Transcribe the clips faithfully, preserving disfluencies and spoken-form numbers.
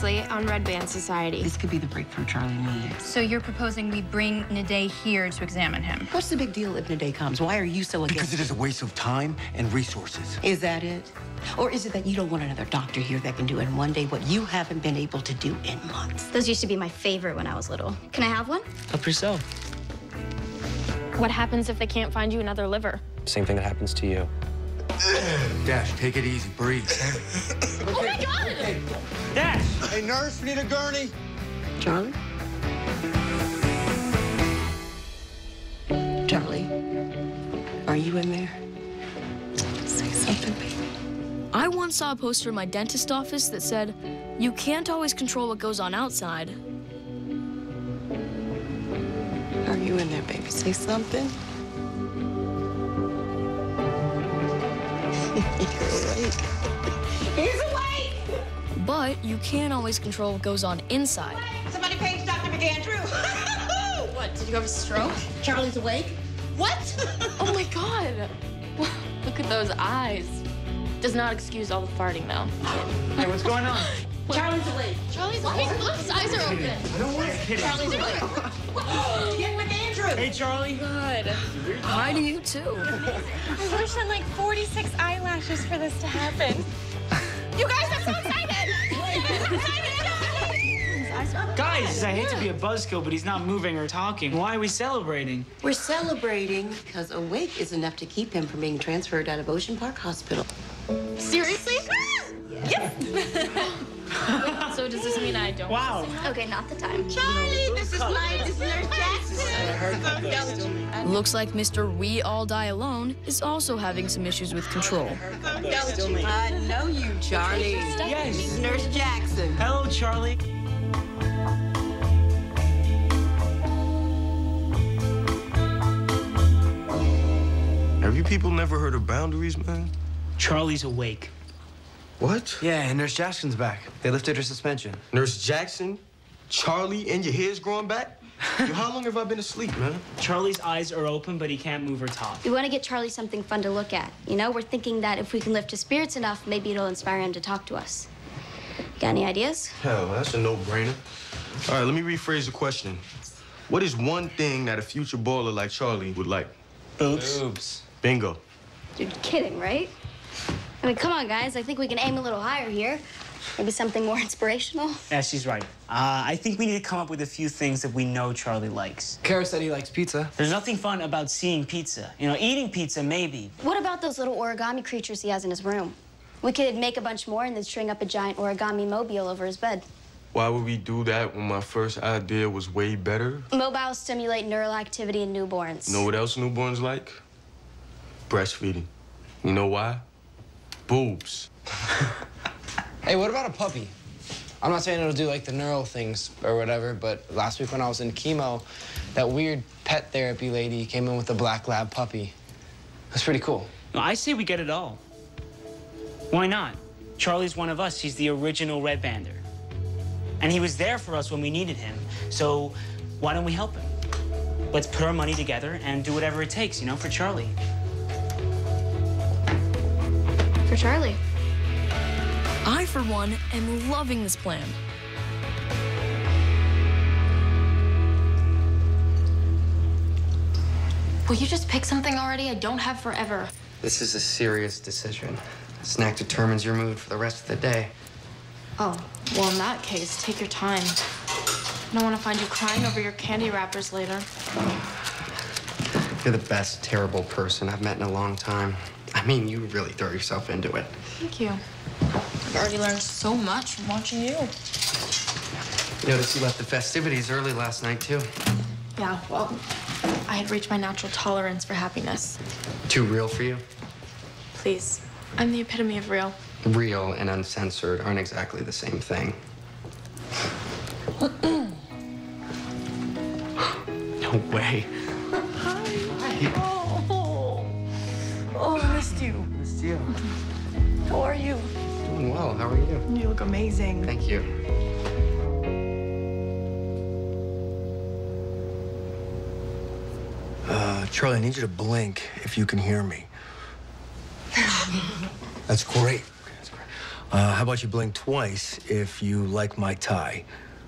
Seriously, on Red Band Society. This could be the breakthrough Charlie needs. So you're proposing we bring Naday here to examine him? What's the big deal if Naday comes? Why are you so against? Because it is a waste of time and resources. Is that it? Or is it that you don't want another doctor here that can do in one day what you haven't been able to do in months? Those used to be my favorite when I was little. Can I have one? Help yourself. What happens if they can't find you another liver? Same thing that happens to you. Dash, take it easy, breathe. Oh my God! Dash! Hey, nurse, we need a gurney. Charlie? Charlie, are you in there? Say something, baby. I once saw a poster in my dentist office that said, "You can't always control what goes on outside." Are you in there, baby? Say something. You're awake. He's awake! But you can't always control what goes on inside. Somebody page Doctor McAndrew. What, did you have a stroke? Charlie's awake. What? Oh my God. Look at those eyes. Does not excuse all the farting, though. Hey, what's going on? Charlie's awake. Charlie's awake. Look, his eyes are open. I don't want to Charlie's awake. Get McAndrew. Hey, Charlie. Good. Hi to you, too. I wish I had like forty-six eyelashes for this to happen. You guys, I'm so excited! Guys, I hate to be a buzzkill, but he's not moving or talking. Why are we celebrating? We're celebrating because awake is enough to keep him from being transferred out of Ocean Park Hospital. Seriously? Yes. So does this mean I don't? Wow. Okay, not the time. Charlie, this is my this is Nurse Jackson. Looks like Mister We All Die Alone is also having some issues with control. I know you, Charlie. Yes. Nurse Jackson. Hello, Charlie. Have you people never heard of boundaries, man? Charlie's awake. What? Yeah, and Nurse Jackson's back. They lifted her suspension. Nurse Jackson? Charlie, and your hair's growing back? Yo, how long have I been asleep, man? Charlie's eyes are open, but he can't move or talk. We want to get Charlie something fun to look at. You know, we're thinking that if we can lift his spirits enough, maybe it'll inspire him to talk to us. Got any ideas? Hell, that's a no-brainer. All right, let me rephrase the question. What is one thing that a future baller like Charlie would like? Oops. Oops. Bingo. You're kidding, right? I mean, come on, guys. I think we can aim a little higher here. Maybe something more inspirational. Yeah, she's right. Uh, I think we need to come up with a few things that we know Charlie likes. Kara said he likes pizza. There's nothing fun about seeing pizza. You know, eating pizza, maybe. What about those little origami creatures he has in his room? We could make a bunch more and then string up a giant origami mobile over his bed. Why would we do that when my first idea was way better? Mobiles stimulate neural activity in newborns. You know what else newborns like? Breastfeeding. You know why? Boobs. Hey, what about a puppy? I'm not saying it'll do like the neural things or whatever, but last week when I was in chemo, that weird pet therapy lady came in with a black lab puppy. That's pretty cool. No, I say we get it all. Why not? Charlie's one of us. He's the original Red Bander. And he was there for us when we needed him. So why don't we help him? Let's put our money together and do whatever it takes, you know, for Charlie. For Charlie. I, for one, am loving this plan. Will you just pick something already? I don't have forever. This is a serious decision. Snack determines your mood for the rest of the day. Oh, well, in that case, take your time. I don't want to find you crying over your candy wrappers later. You're the best terrible person I've met in a long time. I mean, you really throw yourself into it. Thank you. I've already learned so much from watching you. Noticed you left the festivities early last night, too. Yeah, well, I had reached my natural tolerance for happiness. Too real for you? Please. I'm the epitome of real. Real and uncensored aren't exactly the same thing. No way. Hi. Hi. Oh. Oh, I missed you. Missed you. How are you? Doing well. How are you? You look amazing. Thank you. Uh, Charlie, I need you to blink if you can hear me. That's great. That's great. Uh, how about you blink twice if you like my tie?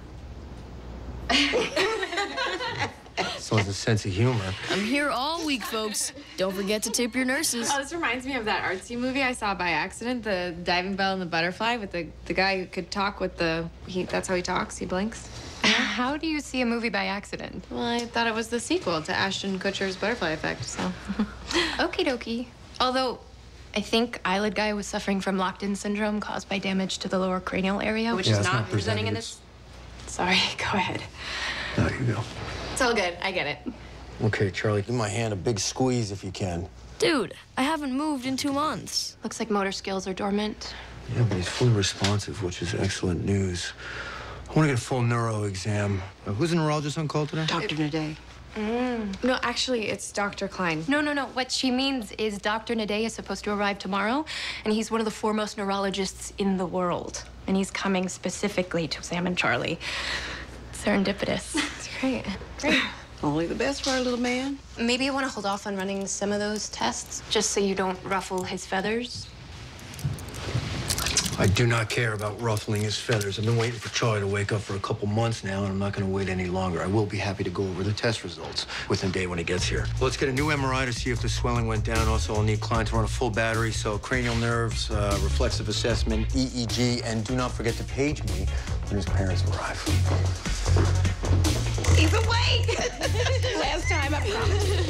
So has a sense of humor. I'm here all week, folks. Don't forget to tip your nurses. Oh, this reminds me of that artsy movie I saw by accident, the Diving Bell and the Butterfly, with the, the guy who could talk with the, he, that's how he talks, he blinks. How do you see a movie by accident? Well, I thought it was the sequel to Ashton Kutcher's Butterfly Effect, so. Okie dokie. Although, I think Eyelid Guy was suffering from locked-in syndrome caused by damage to the lower cranial area, which Yeah, is it's not, not presenting in presented. this. Sorry, go ahead. There you go. It's all good, I get it. Okay, Charlie, give my hand a big squeeze if you can. Dude, I haven't moved in two months. Looks like motor skills are dormant. Yeah, but he's fully responsive, which is excellent news. I want to get a full neuro exam. Uh, who's the neurologist on call today? Doctor Naday. Mm. No, actually, it's Doctor Klein. No, no, no. What she means is Doctor Naday is supposed to arrive tomorrow, and he's one of the foremost neurologists in the world. And he's coming specifically to examine Charlie. Serendipitous. It's great. Great. Only the best for our little man. Maybe you want to hold off on running some of those tests, just so you don't ruffle his feathers? I do not care about ruffling his feathers. I've been waiting for Charlie to wake up for a couple months now, and I'm not going to wait any longer. I will be happy to go over the test results within a day when he gets here. Let's get a new M R I to see if the swelling went down. Also, I'll need Klein to run a full battery, so cranial nerves, uh, reflexive assessment, E E G, and do not forget to page me when his parents arrive. He's awake! Last time, I promise.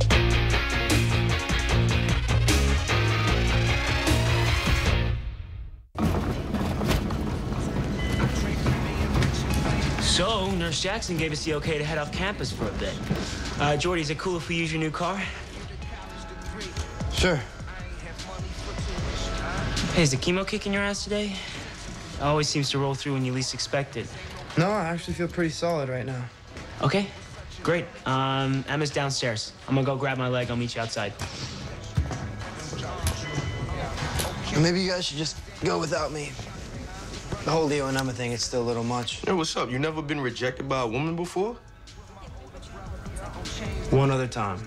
So, Nurse Jackson gave us the okay to head off campus for a bit. Uh, Jordy, is it cool if we use your new car? Sure. Hey, is the chemo kicking your ass today? It always seems to roll through when you least expect it. No, I actually feel pretty solid right now. Okay, great. Um, Emma's downstairs. I'm gonna go grab my leg. I'll meet you outside. Maybe you guys should just go without me. The whole Leo and Emma thing, it's still a little much. Hey, what's up? You never been rejected by a woman before? One other time.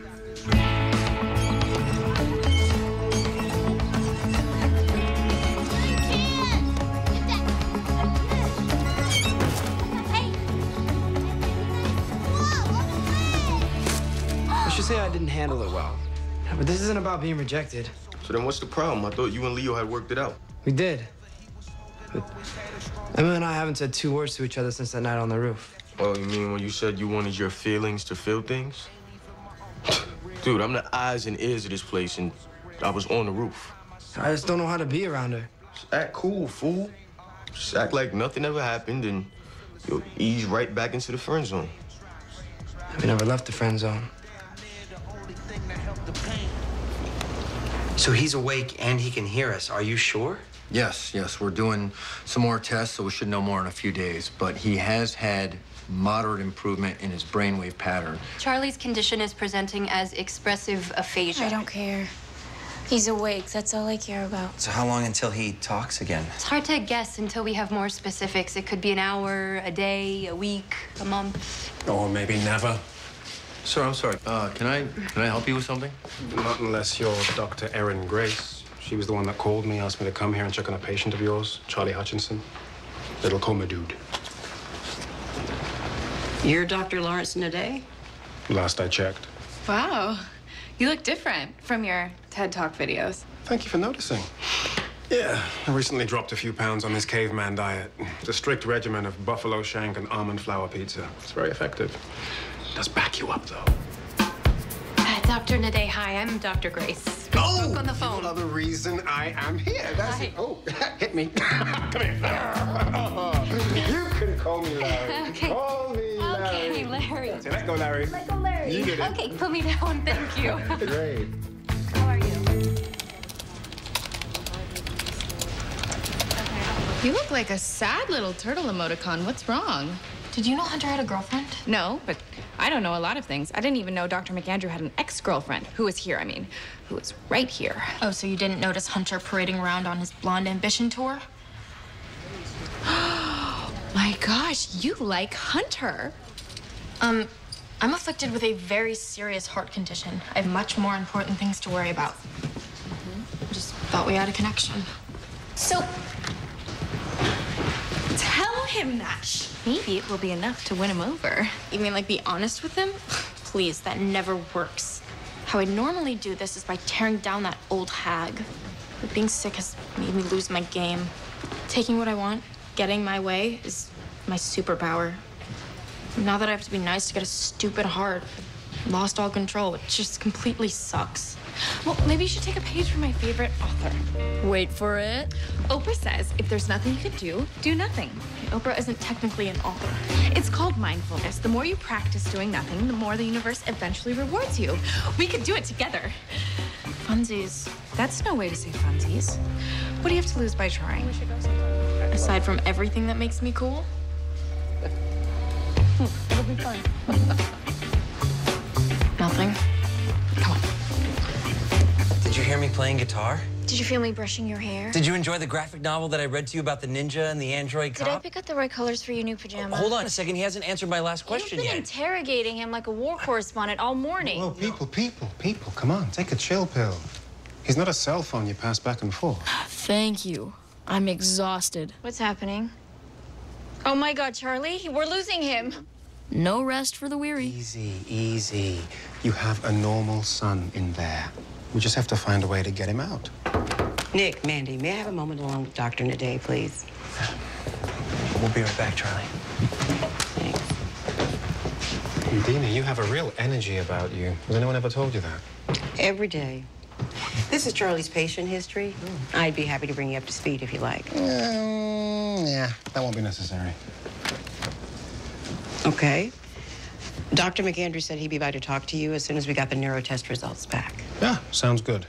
Let's just say I didn't handle it well. But this isn't about being rejected. So then what's the problem? I thought you and Leo had worked it out. We did. But Emma and I haven't said two words to each other since that night on the roof. Oh, you mean when you said you wanted your feelings to feel things? Dude, I'm the eyes and ears of this place, and I was on the roof. I just don't know how to be around her. Just act cool, fool. Just act like nothing ever happened, and you'll ease right back into the friend zone. We never left the friend zone. So he's awake and he can hear us. Are you sure? Yes, yes, we're doing some more tests, so we should know more in a few days. But he has had moderate improvement in his brainwave pattern. Charlie's condition is presenting as expressive aphasia. I don't care. He's awake. That's all I care about. So how long until he talks again? It's hard to guess until we have more specifics. It could be an hour, a day, a week, a month. Or maybe never. Sir, I'm sorry. Uh, can I can I help you with something? Not unless you're Doctor Erin Grace. She was the one that called me, asked me to come here and check on a patient of yours, Charlie Hutchinson. Little coma dude. You're Doctor Lawrence Naday? Last I checked. Wow. You look different from your TED Talk videos. Thank you for noticing. Yeah, I recently dropped a few pounds on this caveman diet. It's a strict regimen of buffalo shank and almond flour pizza. It's very effective. It does back you up, though. Uh, Doctor Naday, hi. I'm Doctor Grace. We Oh! spoke on the phone. Another reason I am here. That's Hi. it. Oh, hit me. Come here. You can call me Larry. Okay. Call me Larry. Okay, Larry. Say, let go, Larry. Let go, Larry. You did it. Okay, put me down. Thank you. Great. How are you? You look like a sad little turtle emoticon. What's wrong? Did you know Hunter had a girlfriend? No, but I don't know a lot of things. I didn't even know Doctor McAndrew had an ex-girlfriend. Who was here, I mean. Who was right here. Oh, so you didn't notice Hunter parading around on his Blonde Ambition tour? My gosh, you like Hunter. Um, I'm afflicted with a very serious heart condition. I have much more important things to worry about. Mm-hmm. Just thought we had a connection. So, Tell him that. Maybe it will be enough to win him over. You mean like be honest with him? Please, that never works. How I normally do this is by tearing down that old hag. But being sick has made me lose my game. Taking what I want, getting my way, is my superpower. Now that I have to be nice to get a stupid heart, I've lost all control. It just completely sucks. Well, maybe you should take a page from my favorite author. Wait for it. Oprah says if there's nothing you can do, do nothing. Oprah isn't technically an author. It's called mindfulness. The more you practice doing nothing, the more the universe eventually rewards you. We could do it together. Funsies. That's no way to say funsies. What do you have to lose by trying? Aside from everything that makes me cool? It'll be fun. Nothing. Come on. Did you hear me playing guitar? Did you feel me brushing your hair? Did you enjoy the graphic novel that I read to you about the ninja and the android Did cop? I pick out the right colors for your new pajama? Hold on a second. He hasn't answered my last question You've been yet. interrogating him like a war correspondent all morning. Whoa, people, people, people, come on, take a chill pill. He's not a cell phone you pass back and forth. Thank you. I'm exhausted. What's happening? Oh my God, Charlie, we're losing him. No rest for the weary. Easy, easy. You have a normal son in there. We just have to find a way to get him out. Nick, Mandy, may I have a moment alone with Doctor Naday, please? We'll be right back, Charlie. Thanks. Dina, you have a real energy about you. Has anyone ever told you that? Every day. This is Charlie's patient history. I'd be happy to bring you up to speed if you like. Um, yeah, that won't be necessary. Okay. Doctor McAndrew said he'd be by to talk to you as soon as we got the neurotest results back. Yeah, sounds good.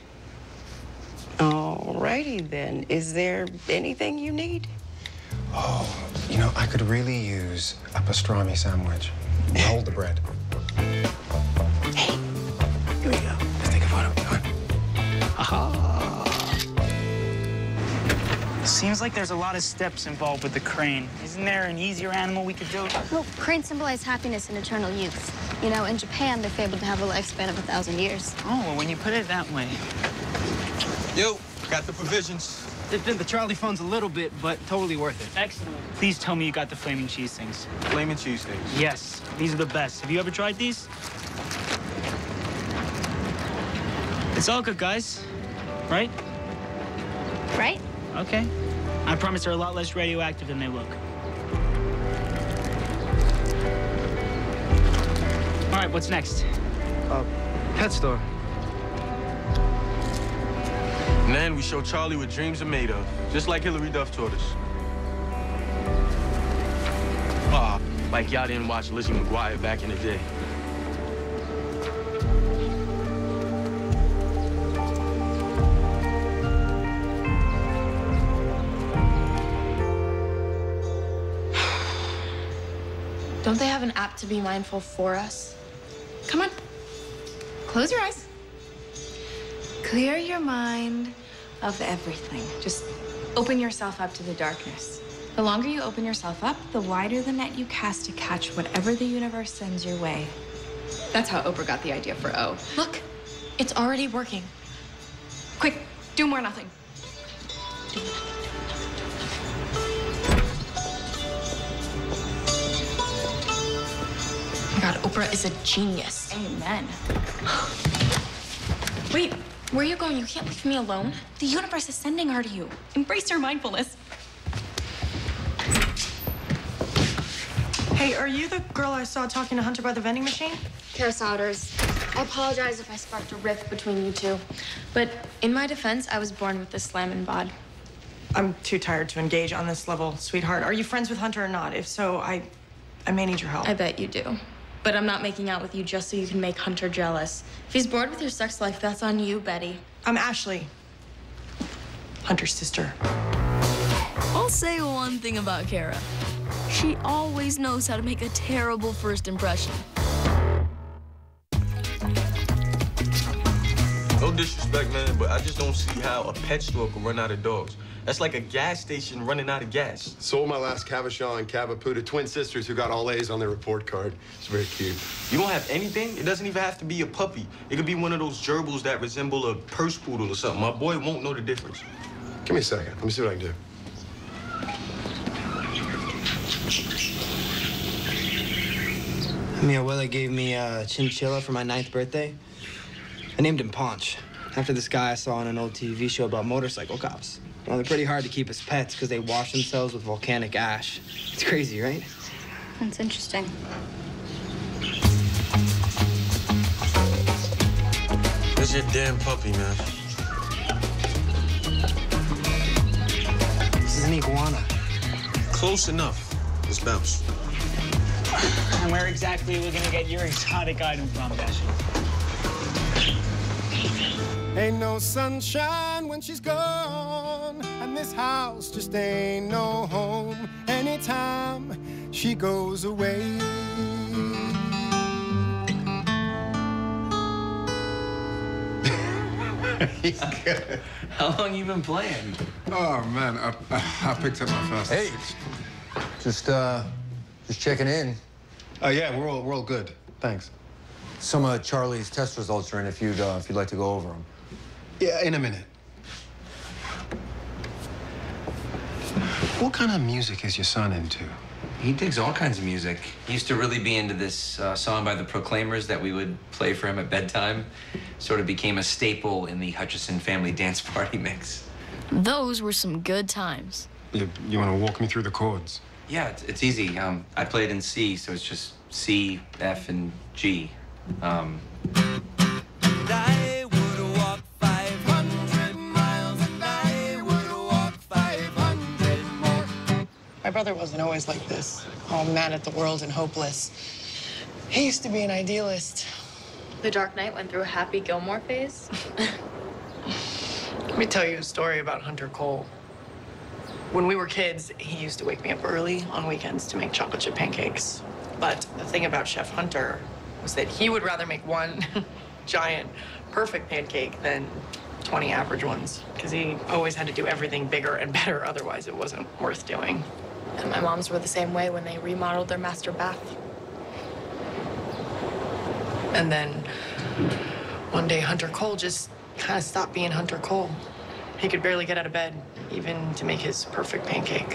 All righty then. Is there anything you need? Oh, you know, I could really use a pastrami sandwich. Hold the bread. Hey, here we go. Let's take a photo. Come on. Aha! Seems like there's a lot of steps involved with the crane. Isn't there an easier animal we could do? Well, cranes symbolize happiness and eternal youth. You know, in Japan, they're fabled to have a lifespan of a thousand years. Oh, well, when you put it that way. Yo, got the provisions. Dipped into Charlie phones a little bit, but totally worth it. Excellent. Please tell me you got the flaming cheese things. Flaming cheese things? Yes, these are the best. Have you ever tried these? It's all good, guys. Right? Right? Okay. I promise they're a lot less radioactive than they look. All right, what's next? Uh, pet store. And then we show Charlie what dreams are made of, just like Hillary Duff taught us. Ah, like y'all didn't watch Lizzie McGuire back in the day. Don't they have an app to be mindful for us? Come on. Close your eyes. Clear your mind of everything. Just open yourself up to the darkness. The longer you open yourself up, the wider the net you cast to catch whatever the universe sends your way. That's how Oprah got the idea for O. Look, it's already working. Quick, do more nothing. Oh my God, Oprah is a genius. Amen. Wait, where are you going? You can't leave me alone. The universe is sending her to you. Embrace your mindfulness. Hey, are you the girl I saw talking to Hunter by the vending machine? Kara Souders. I apologize if I sparked a rift between you two. But in my defense, I was born with this slam and bod. I'm too tired to engage on this level, sweetheart. Are you friends with Hunter or not? If so, I, I may need your help. I bet you do. But I'm not making out with you just so you can make Hunter jealous. If he's bored with your sex life, that's on you, Betty. I'm Ashley, Hunter's sister. I'll say one thing about Kara. She always knows how to make a terrible first impression. No disrespect, man, but I just don't see how a pet store can run out of dogs. That's like a gas station running out of gas. Sold my last Cavachon and Cavapoodle, twin sisters who got all A's on their report card. It's very cute. You don't have anything? It doesn't even have to be a puppy. It could be one of those gerbils that resemble a purse poodle or something. My boy won't know the difference. Give me a second. Let me see what I can do. Mi abuela gave me a chinchilla for my ninth birthday. I named him Paunch, after this guy I saw on an old T V show about motorcycle cops. Well, they're pretty hard to keep as pets because they wash themselves with volcanic ash. It's crazy, right? That's interesting. Where's your damn puppy, man? This is an iguana. Close enough. Let's bounce. And where exactly are we gonna get your exotic item from, Bessie? Ain't no sunshine when she's gone, and this house just ain't no home anytime she goes away. How long you been playing? Oh, man, I, I, I picked up my first. Hey, just, uh, just checking in. Uh, yeah, we're all, we're all good. Thanks. Some of Charlie's test results are in if you'd, uh, if you'd like to go over them. Yeah, in a minute. What kind of music is your son into? He digs all kinds of music. He used to really be into this uh, song by the Proclaimers that we would play for him at bedtime. Sort of became a staple in the Hutchison family dance party mix. Those were some good times. You, you want to walk me through the chords? Yeah, it's, it's easy. Um, I play it in C, so it's just C, F, and G. Um, I would walk five hundred miles and I would walk five hundred more. My brother wasn't always like this, all mad at the world and hopeless. He used to be an idealist. The Dark Knight went through a Happy Gilmore phase. Let me tell you a story about Hunter Cole. When we were kids, he used to wake me up early on weekends to make chocolate chip pancakes. But the thing about Chef Hunter was that he would rather make one giant, perfect pancake than twenty average ones, because he always had to do everything bigger and better, otherwise it wasn't worth doing. And my moms were the same way when they remodeled their master bath. And then one day, Hunter Cole just kind of stopped being Hunter Cole. He could barely get out of bed, even to make his perfect pancake.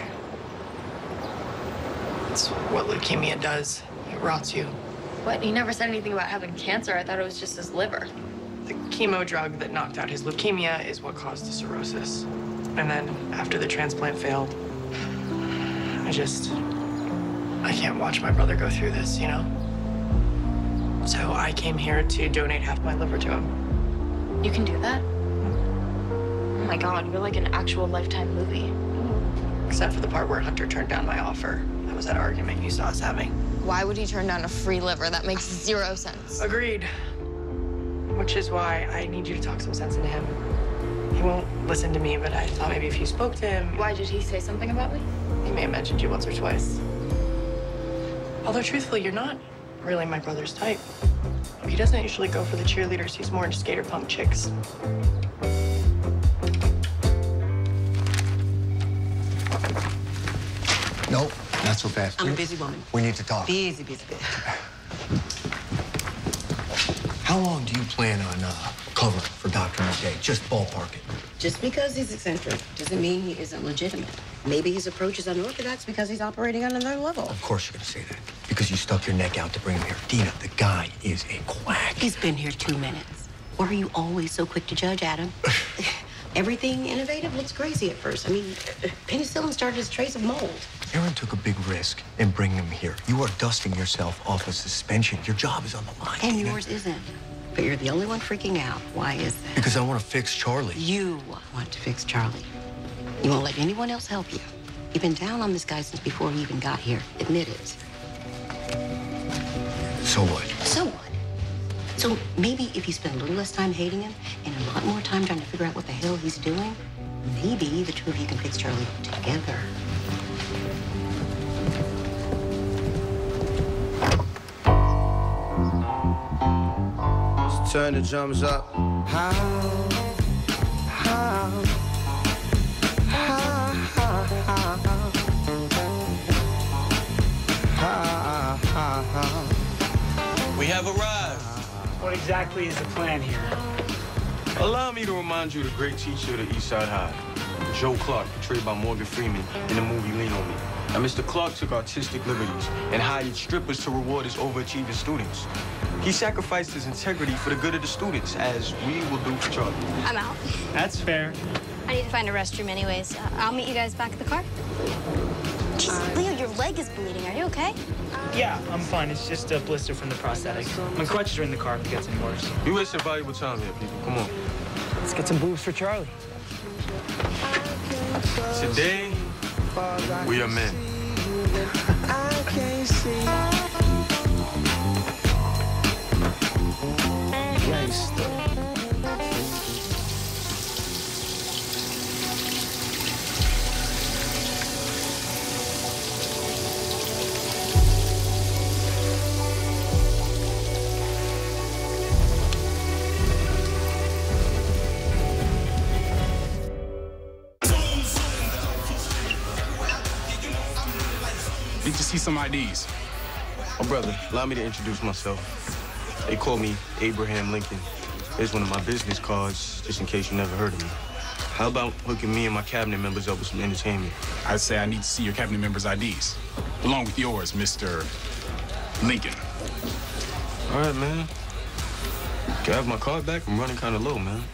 It's what leukemia does. It rots you. What? He never said anything about having cancer. I thought it was just his liver. The chemo drug that knocked out his leukemia is what caused the cirrhosis. And then after the transplant failed, I just, I can't watch my brother go through this, you know? So I came here to donate half my liver to him. You can do that? Oh my God, you're like an actual Lifetime movie. Except for the part where Hunter turned down my offer. That was that argument you saw us having. Why would he turn down a free liver? That makes zero sense. Agreed. Which is why I need you to talk some sense into him. He won't listen to me, but I thought maybe if you spoke to him... Why, did he say something about me? He may have mentioned you once or twice. Although, truthfully, you're not really my brother's type. He doesn't usually go for the cheerleaders. He's more into skater punk chicks. Nope, not so fast. I'm a busy woman. We need to talk. Busy, busy, busy. How long do you plan on uh, covering for Doctor O'Day? Just ballpark it. Just because he's eccentric doesn't mean he isn't legitimate. Maybe his approach is unorthodox because he's operating on another level. Of course you're gonna say that. Because you stuck your neck out to bring him here. Dina, the guy is a quack. He's been here two minutes. Why are you always so quick to judge, Adam? Everything innovative looks crazy at first. I mean, penicillin started as trace of mold. Aaron took a big risk in bringing him here. You are dusting yourself off a suspension. Your job is on the line. And Dina. yours isn't. But you're the only one freaking out. Why is that? Because I want to fix Charlie. You want to fix Charlie. You won't let anyone else help you. You've been down on this guy since before he even got here. Admit it. So what? So what? So maybe if you spend a little less time hating him and a lot more time trying to figure out what the hell he's doing, maybe the two of you can fix Charlie together. Let's turn the drums up. How, how, how, how, how, how, how. We have arrived. What exactly is the plan here? Allow me to remind you of the great teacher of the East Side High, Joe Clark, portrayed by Morgan Freeman in the movie Lean on Me. Now, Mister Clark took artistic liberties and hired strippers to reward his overachieving students. He sacrificed his integrity for the good of the students, as we will do for Charlie. I'm out. That's fair. I need to find a restroom anyways. Uh, I'll meet you guys back at the car. Jeez, Leo, your leg is bleeding. Are you okay? Yeah, I'm fine. It's just a blister from the prosthetic. My crutches are in the car if it gets any worse. You wasting valuable time here, people. Come on. Let's get some boobs for Charlie. Today, we are men. I can't see. Gangsta. Need to see some I Ds. Oh, brother, allow me to introduce myself. They call me Abraham Lincoln. Here's one of my business cards, just in case you never heard of me. How about hooking me and my cabinet members up with some entertainment? I'd say I need to see your cabinet members' I Ds, along with yours, Mister Lincoln. All right, man. Can I have my card back? I'm running kind of low, man.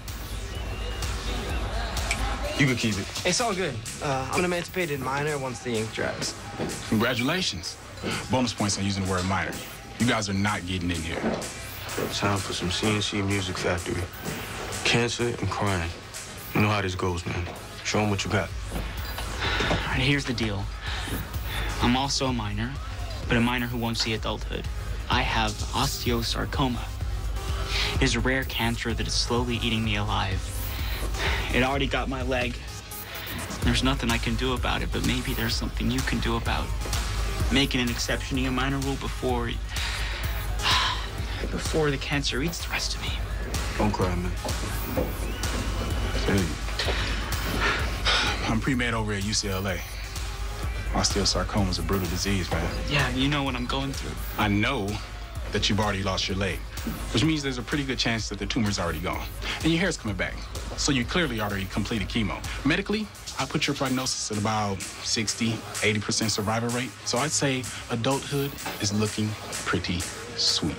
You can keep it. It's all good. Uh, I'm an emancipated minor once the ink dries. Congratulations. Bonus points on using the word minor. You guys are not getting in here. Time for some C N C Music Factory. Cancer and crime. You know how this goes, man. Show them what you got. All right, here's the deal. I'm also a minor, but a minor who won't see adulthood. I have osteosarcoma. It is a rare cancer that is slowly eating me alive. It already got my leg. There's nothing I can do about it, but maybe there's something you can do about making an exception to your minor rule before... before the cancer eats the rest of me. Don't cry, man. Hey. I'm pre-med over at U C L A. Osteosarcoma is a brutal disease, man. Yeah, you know what I'm going through. I know that you've already lost your leg, which means there's a pretty good chance that the tumor's already gone. And your hair's coming back. So you clearly already completed chemo. Medically, I put your prognosis at about sixty, eighty percent survival rate. So I'd say adulthood is looking pretty sweet.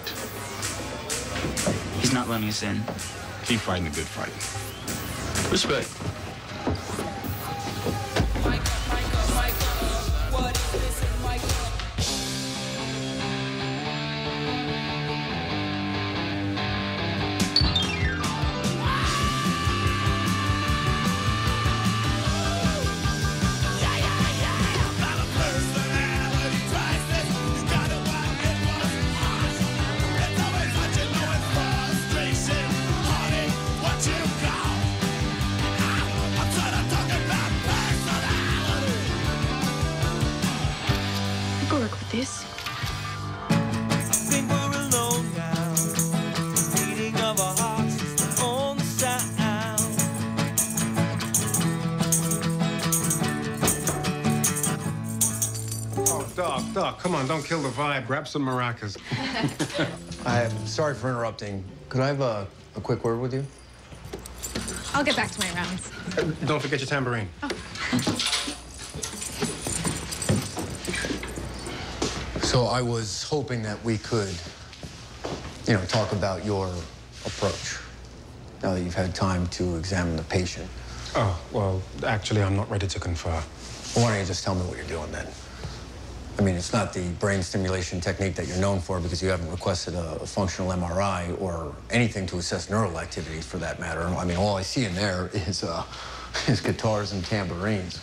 He's not letting us in. Keep fighting the good fight. Respect. This. Think we're alone now. Beating of our hearts is the only sound. Oh, Doc, Doc, come on, don't kill the vibe. Grab some maracas. I'm sorry for interrupting. Could I have a, a quick word with you? I'll get back to my rounds. Uh, don't forget your tambourine. Oh. So I was hoping that we could, you know, talk about your approach, now that you've had time to examine the patient. Oh, well, actually, I'm not ready to confer. Well, why don't you just tell me what you're doing then? I mean, it's not the brain stimulation technique that you're known for because you haven't requested a, a functional M R I or anything to assess neural activity for that matter. I mean, all I see in there is, uh, is guitars and tambourines.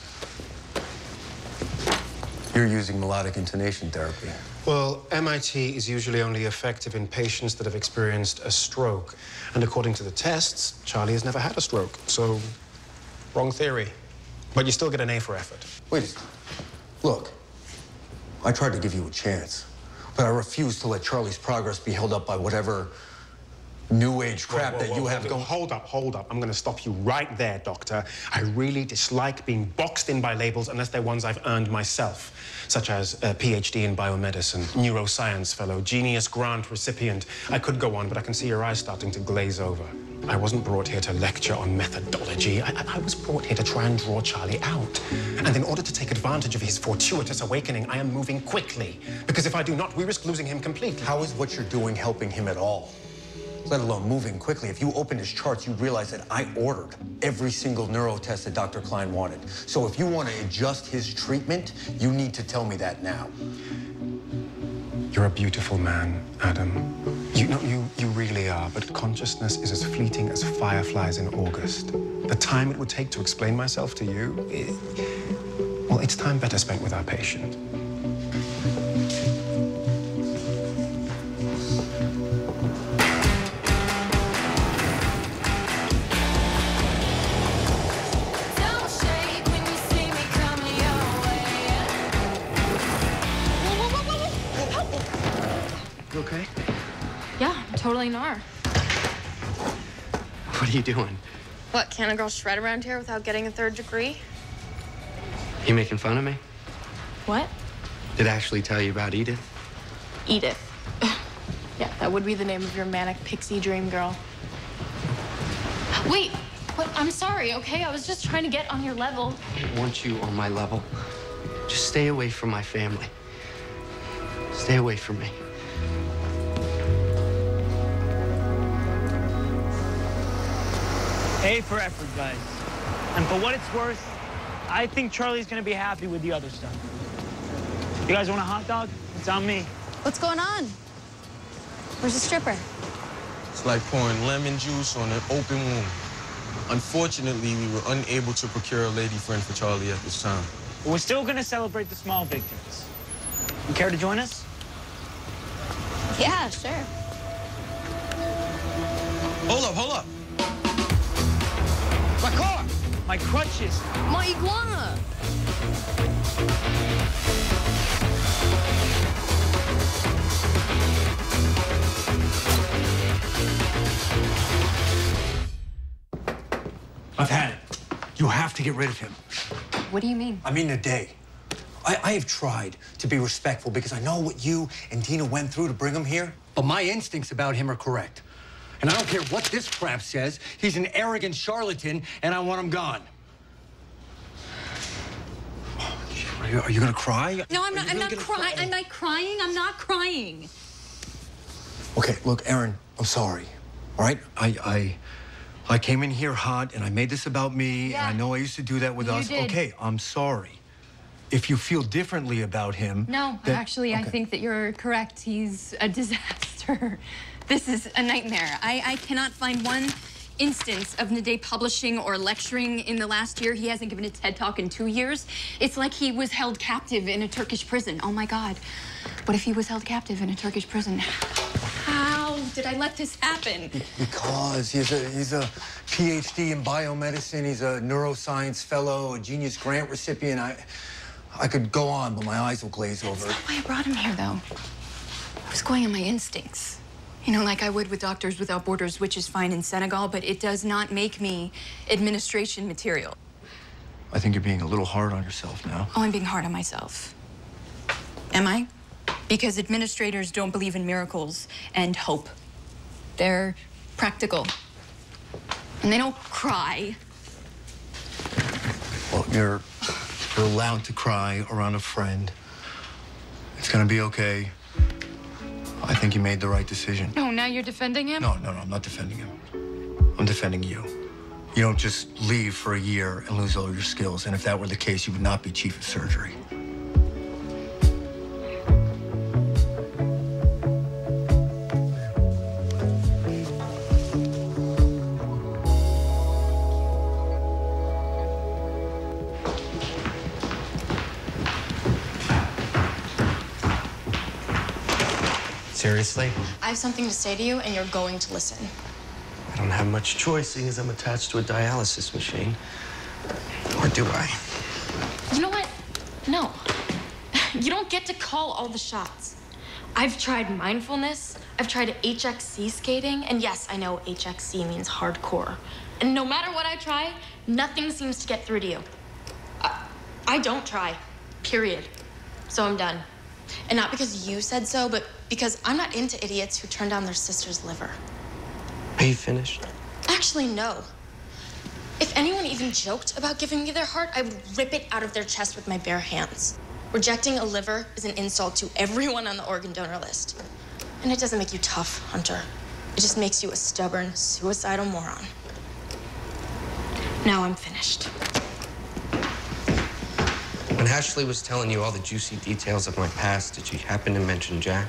You're using melodic intonation therapy. Well, M I T is usually only effective in patients that have experienced a stroke. And according to the tests, Charlie has never had a stroke. So, wrong theory. But you still get an A for effort. Wait, look, I tried to give you a chance, but I refuse to let Charlie's progress be held up by whatever new age crap Whoa, whoa, that you whoa, have whoa. going. Hold up, hold up. I'm going to stop you right there, Doctor. I really dislike being boxed in by labels unless they're ones I've earned myself, such as a P H D in biomedicine, neuroscience fellow, genius grant recipient. I could go on, but I can see your eyes starting to glaze over. I wasn't brought here to lecture on methodology. I, I was brought here to try and draw Charlie out. And in order to take advantage of his fortuitous awakening, I am moving quickly. Because if I do not, we risk losing him completely. How is what you're doing helping him at all? Let alone moving quickly. If you opened his charts, you'd realize that I ordered every single neuro test that Doctor Klein wanted. So if you want to adjust his treatment, you need to tell me that now. You're a beautiful man, Adam. You know, you, you really are, but consciousness is as fleeting as fireflies in August. The time it would take to explain myself to you, it, well, it's time better spent with our patient. You okay? Yeah, I'm totally gnar. What are you doing? What, can a girl shred around here without getting a third degree? You making fun of me? What? Did I actually tell you about Edith? Edith. Yeah, that would be the name of your manic pixie dream girl. Wait, what? I'm sorry, okay? I was just trying to get on your level. I don't want you on my level. Just stay away from my family. Stay away from me. A for effort, guys. And for what it's worth, I think Charlie's gonna be happy with the other stuff. You guys want a hot dog? It's on me. What's going on? Where's the stripper? It's like pouring lemon juice on an open wound. Unfortunately, we were unable to procure a lady friend for Charlie at this time. But we're still gonna celebrate the small victories. You care to join us? Yeah, sure. Hold up, hold up. My car! My crutches! My iguana! I've had it. You have to get rid of him. What do you mean? I mean, a day. I, I have tried to be respectful because I know what you and Dina went through to bring him here, but my instincts about him are correct. And I don't care what this crap says. He's an arrogant charlatan, and I want him gone. Are you, are you gonna cry? No, I'm not. Are I'm you not really crying. gonna I'm not crying. I'm not crying. Okay, look, Erin, I'm sorry. All right, I, I, I came in here hot, and I made this about me. Yeah. And I know I used to do that with You us. did. Okay, I'm sorry. If you feel differently about him, No, then- actually, I okay. think that you're correct. He's a disaster. This is a nightmare. I, I cannot find one instance of Nadej publishing or lecturing in the last year. He hasn't given a TED Talk in two years. It's like he was held captive in a Turkish prison. Oh, my God. What if he was held captive in a Turkish prison? How did I let this happen? Because he's a he's a P H D in biomedicine. He's a neuroscience fellow, a genius grant recipient. I I could go on, but my eyes will glaze over. That's not why I brought him here, though. I was going on my instincts. You know, like I would with Doctors Without Borders, which is fine in Senegal, but it does not make me administration material. I think you're being a little hard on yourself now. Oh, I'm being hard on myself. Am I? Because administrators don't believe in miracles and hope. They're practical. And they don't cry. Well, you're you're allowed to cry around a friend. It's gonna be okay. I think you made the right decision. Oh, now you're defending him? No, no, no, I'm not defending him. I'm defending you. You don't just leave for a year and lose all your skills. And if that were the case, you would not be chief of surgery. Seriously? I have something to say to you, and you're going to listen. I don't have much choice, seeing as I'm attached to a dialysis machine. Or do I? You know what? No. You don't get to call all the shots. I've tried mindfulness, I've tried H X C skating, and yes, I know H X C means hardcore. And no matter what I try, nothing seems to get through to you. I, I don't try, period. So I'm done. And not because you said so, but because I'm not into idiots who turn down their sister's liver. Are you finished? Actually, no. If anyone even joked about giving me their heart, I would rip it out of their chest with my bare hands. Rejecting a liver is an insult to everyone on the organ donor list. And it doesn't make you tough, Hunter. It just makes you a stubborn, suicidal moron. Now I'm finished. When Ashley was telling you all the juicy details of my past, did she happen to mention Jack?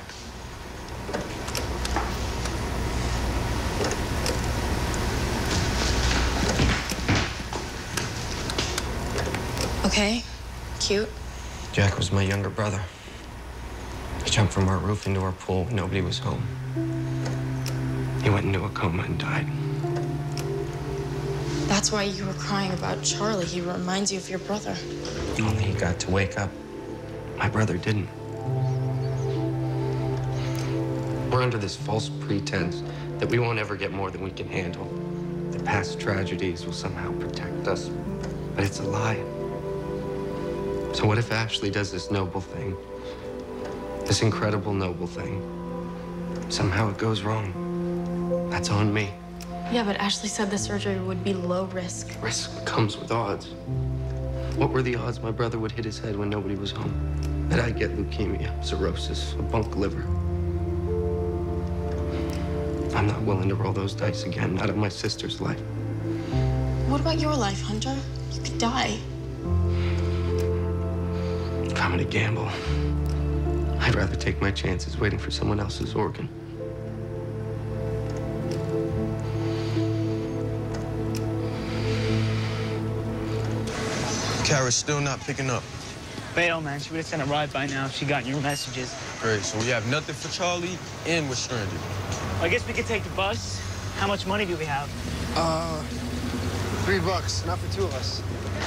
Okay, cute. Jack was my younger brother. He jumped from our roof into our pool when nobody was home. He went into a coma and died. That's why you were crying about Charlie. He reminds you of your brother. Only he got to wake up. My brother didn't. We're under this false pretense that we won't ever get more than we can handle. The past tragedies will somehow protect us. But it's a lie. So what if Ashley does this noble thing? This incredible noble thing. Somehow it goes wrong. That's on me. Yeah, but Ashley said the surgery would be low risk. Risk comes with odds. What were the odds my brother would hit his head when nobody was home? That I'd get leukemia, cirrhosis, a bunk liver. I'm not willing to roll those dice again, not of my sister's life. What about your life, Hunter? You could die. If I'm gonna gamble, I'd rather take my chances waiting for someone else's organ. Kara's still not picking up. Bail, man. She would have sent a ride by now if she got your messages. Great, so we have nothing for Charlie, and we're stranded. Well, I guess we could take the bus. How much money do we have? Uh, three bucks, not for two of us.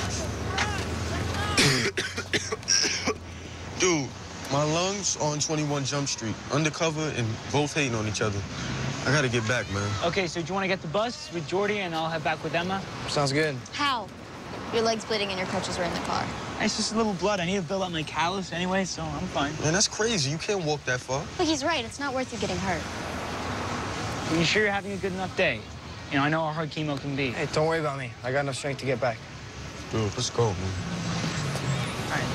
Dude, my lungs on twenty-one Jump Street, undercover and both hating on each other. I gotta get back, man. Okay, so do you want to get the bus with Jordy and I'll head back with Emma? Sounds good. How? Your leg's bleeding and your crutches were in the car. It's just a little blood. I need to build up my callus anyway, so I'm fine. Man, that's crazy. You can't walk that far. Look, he's right. It's not worth you getting hurt. Are you sure you're having a good enough day? You know, I know how hard chemo can be. Hey, don't worry about me. I got enough strength to get back. Dude, let's go, man. All right.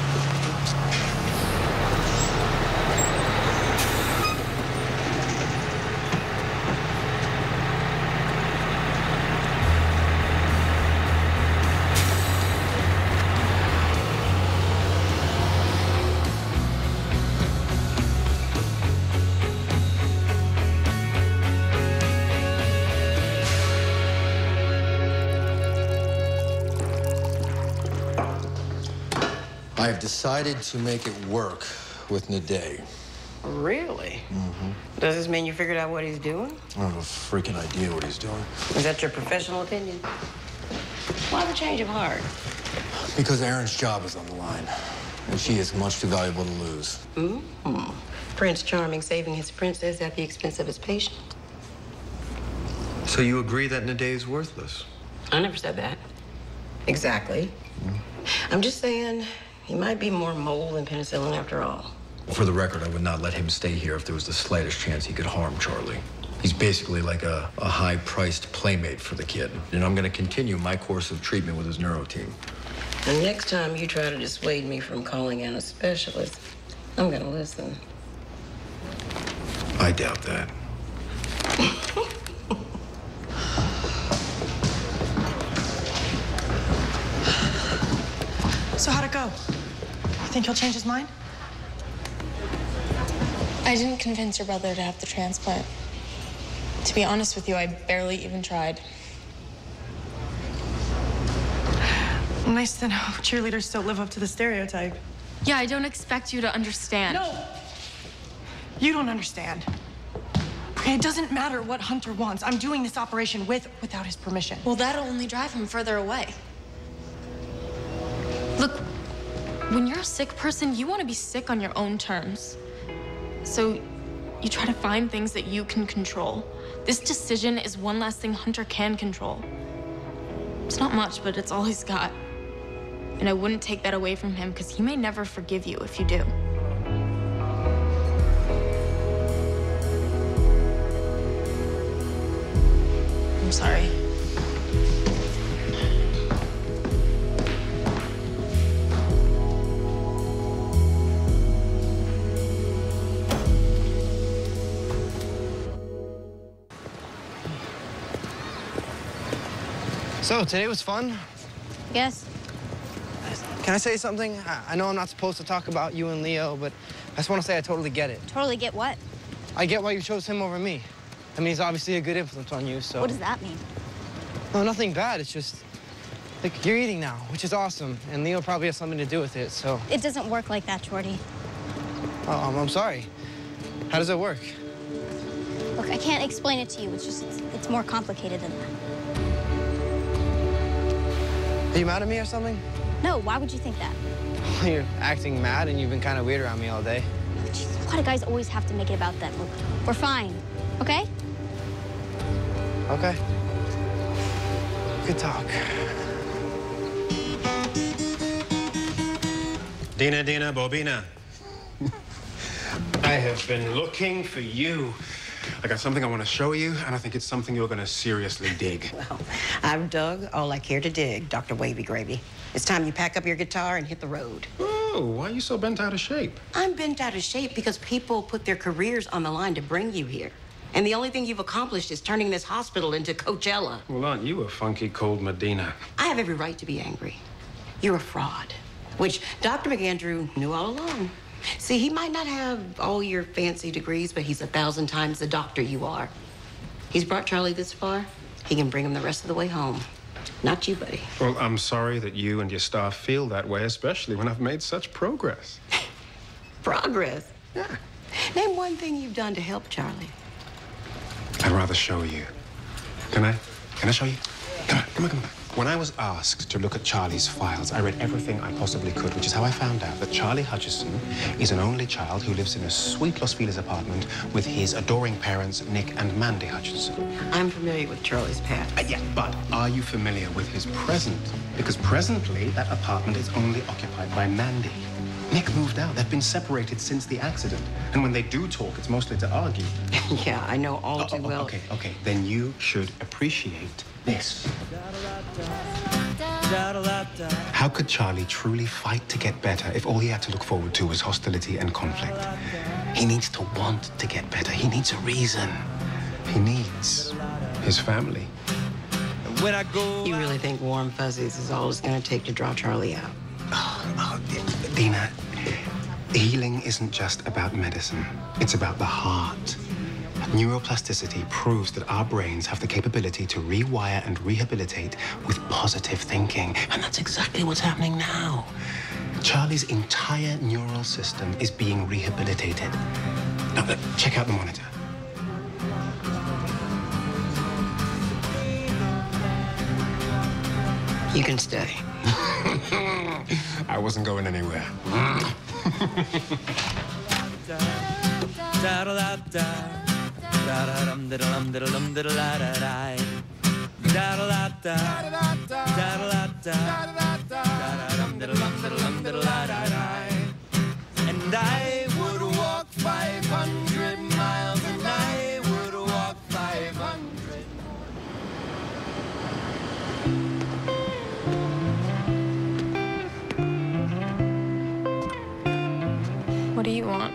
I have decided to make it work with Naday. Really? Mm-hmm. Does this mean you figured out what he's doing? I don't have a freaking idea what he's doing. Is that your professional opinion? Why the change of heart? Because Erin's job is on the line, and she is much too valuable to lose. Mm-hmm. Prince Charming saving his princess at the expense of his patient. So you agree that Naday is worthless? I never said that. Exactly. Mm-hmm. I'm just saying he might be more mold than penicillin after all. For the record, I would not let him stay here if there was the slightest chance he could harm Charlie. He's basically like a, a high-priced playmate for the kid. And I'm going to continue my course of treatment with his neuro team. And next time you try to dissuade me from calling in a specialist, I'm going to listen. I doubt that. So how'd it go? You think he'll change his mind? I didn't convince your brother to have the transplant. To be honest with you, I barely even tried. Nice to know cheerleaders still live up to the stereotype. Yeah, I don't expect you to understand. No! You don't understand. Okay, it doesn't matter what Hunter wants. I'm doing this operation with or without his permission. Well, that'll only drive him further away. Look, when you're a sick person, you want to be sick on your own terms. So you try to find things that you can control. This decision is one last thing Hunter can control. It's not much, but it's all he's got. And I wouldn't take that away from him because he may never forgive you if you do. I'm sorry. So, today was fun? Yes. Can I say something? I, I know I'm not supposed to talk about you and Leo, but I just want to say I totally get it. Totally get what? I get why you chose him over me. I mean, he's obviously a good influence on you, so... What does that mean? No, nothing bad. It's just, like, you're eating now, which is awesome, and Leo probably has something to do with it, so... It doesn't work like that, Jordy. Oh, I'm, I'm sorry. How does it work? Look, I can't explain it to you. It's just, it's, it's more complicated than that. Are you mad at me or something? No, why would you think that? You're acting mad, and you've been kind of weird around me all day. Jeez, a lot of guys always have to make it about them. Look, we're fine, okay? Okay. Good talk. Dina, Dina, Bobina. I have been looking for you. I got something I want to show you, and I think it's something you're going to seriously dig. Well, I've dug all I care to dig, Doctor Wavy Gravy. It's time you pack up your guitar and hit the road. Oh, why are you so bent out of shape? I'm bent out of shape because people put their careers on the line to bring you here. And the only thing you've accomplished is turning this hospital into Coachella. Well, aren't you a funky, cold Medina? I have every right to be angry. You're a fraud, which Doctor McAndrew knew all along. See, he might not have all your fancy degrees, but he's a thousand times the doctor you are. He's brought Charlie this far. He can bring him the rest of the way home. Not you, buddy. Well, I'm sorry that you and your staff feel that way, especially when I've made such progress. Progress? Yeah. Name one thing you've done to help Charlie. I'd rather show you. Can I? Can I show you? Come on, come on, come on. When I was asked to look at Charlie's files, I read everything I possibly could, which is how I found out that Charlie Hutchison is an only child who lives in a sweet Los Feliz apartment with his adoring parents, Nick and Mandy Hutchison. I'm familiar with Charlie's past. Uh, yeah, but are you familiar with his present? Because presently, that apartment is only occupied by Mandy. Nick moved out. They've been separated since the accident. And when they do talk, it's mostly to argue. Yeah, I know all oh, too oh, well. Okay, okay. Then you should appreciate this. How could Charlie truly fight to get better if all he had to look forward to was hostility and conflict? He needs to want to get better. He needs a reason. He needs his family. When I go, you really think warm fuzzies is all it's going to take to draw Charlie out? Oh, oh, Dina, healing isn't just about medicine. It's about the heart. Neuroplasticity proves that our brains have the capability to rewire and rehabilitate with positive thinking. And that's exactly what's happening now. Charlie's entire neural system is being rehabilitated. Now, uh, check out the monitor. You can stay. I wasn't going anywhere. And I would walk five hundred miles, and I would walk five hundred. What do you want?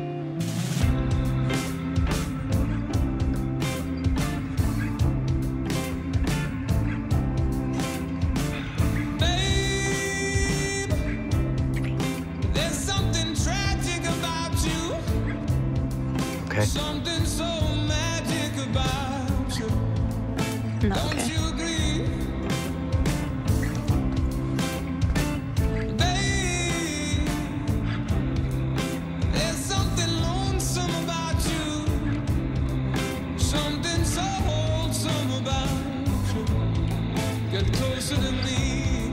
There's something tragic about you. Okay. Something so magic about you. Not Don't okay. you agree? Babe, there's something lonesome about you. Something so wholesome about you. Get closer to me.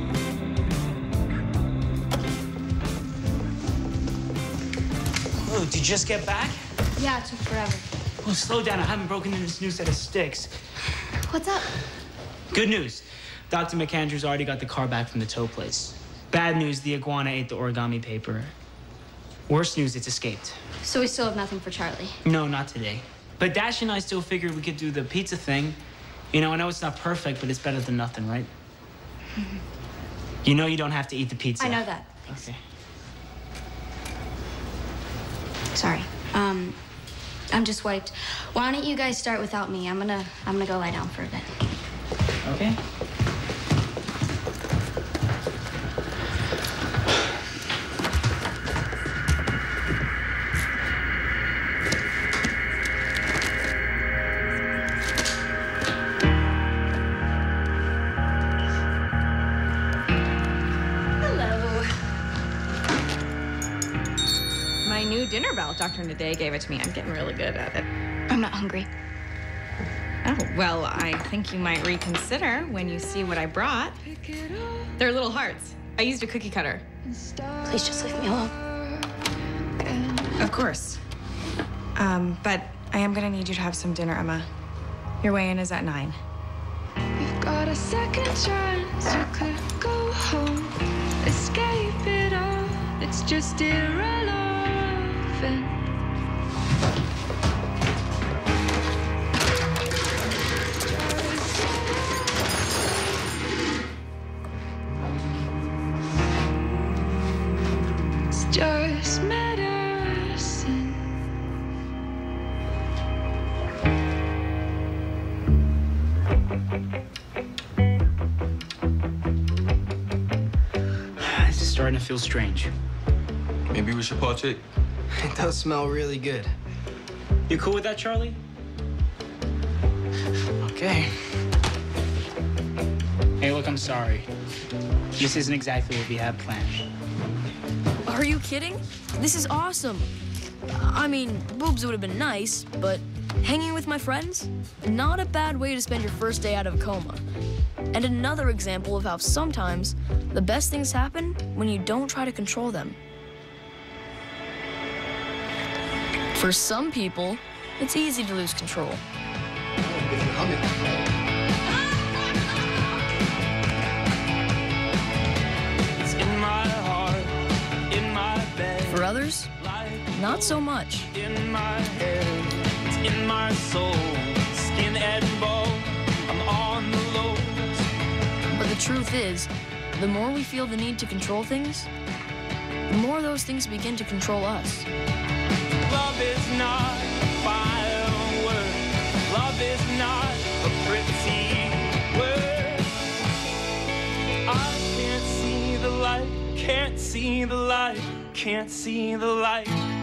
Oh, did you just get back? Yeah, it took forever. Well, slow down. I haven't broken in this new set of sticks. What's up? Good news. Doctor McAndrew's already got the car back from the tow place. Bad news, the iguana ate the origami paper. Worst news, it's escaped. So we still have nothing for Charlie. No, not today. But Dash and I still figured we could do the pizza thing. You know, I know it's not perfect, but it's better than nothing, right? Mm-hmm. You know you don't have to eat the pizza. I know that. Thanks. Okay. Sorry. Um, I'm just wiped. Why don't you guys start without me? I'm gonna, I'm gonna go lie down for a bit. Okay. My new dinner belt. Doctor Naday gave it to me. I'm getting really good at it. I'm not hungry. Oh, well, I think you might reconsider when you see what I brought. They're little hearts. I used a cookie cutter. Please just leave me alone. Of course. Um, but I am gonna need you to have some dinner, Emma. Your weigh-in is at nine. You've got a second chance. You could go home, escape it all. It's just irrelevant. It's just medicine. This is starting to feel strange. Maybe we should partake. It does smell really good. You cool with that, Charlie? Okay. Hey, look, I'm sorry. This isn't exactly what we had planned. Are you kidding? This is awesome. I mean, boobs would have been nice, but hanging with my friends? Not a bad way to spend your first day out of a coma. And another example of how sometimes the best things happen when you don't try to control them. For some people, it's easy to lose control. It's in my heart, in my bed. For others, not so much. In my head, it's in my soul. Skin and bone, I'm on the lows. But the truth is, the more we feel the need to control things, the more those things begin to control us. Love is not a firework. Love is not a pretty word. I can't see the light, can't see the light, can't see the light.